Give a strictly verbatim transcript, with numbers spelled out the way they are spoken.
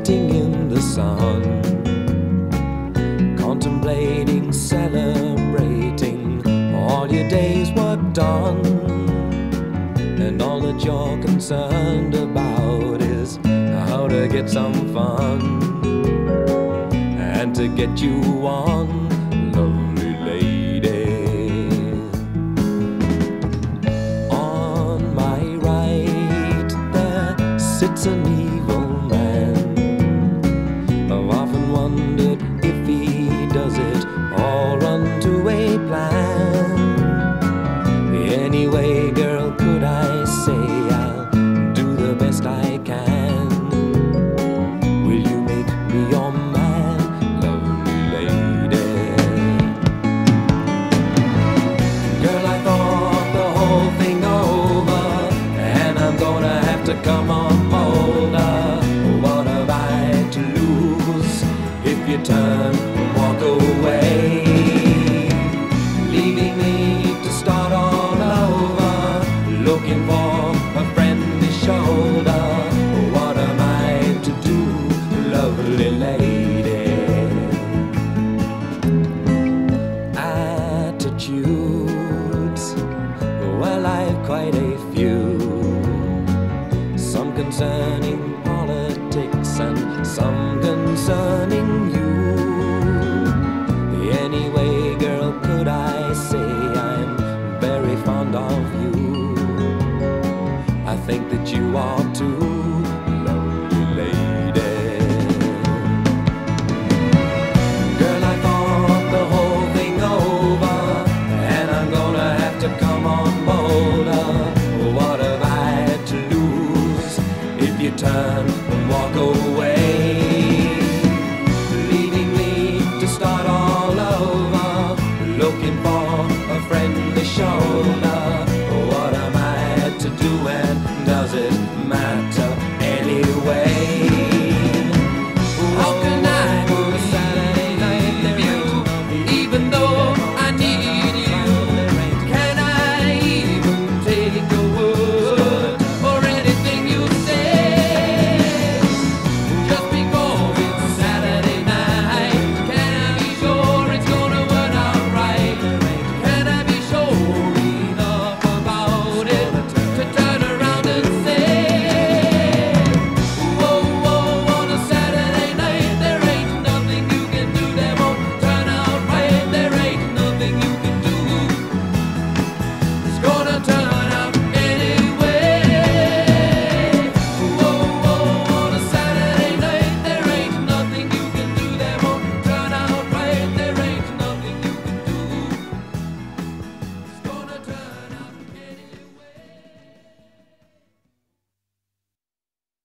sitting in the sun, contemplating, celebrating all your day's work done. And all that you're concerned about is how to get some fun and to get you one lovely lady. On my right there sits an evil man. I've often wondered if he does it all run to a plan. Anyway, girl, could I say I'll do the best I can? Will you make me your man, lovely lady? Girl, I thought the whole thing over, and I'm gonna have to come on older. What have I to lose if you turn and walk away, leaving me to start all over, looking for a friendly shoulder? What am I to do, lovely lady? Attitudes, well, I've quite a few, some concerning politics and some concerning you. Anyway, girl, could I say I'm very fond of you? I think that you are too, lovely lady. Girl, I thought the whole thing over, and I'm gonna have to come on bolder. What have I to lose if you turn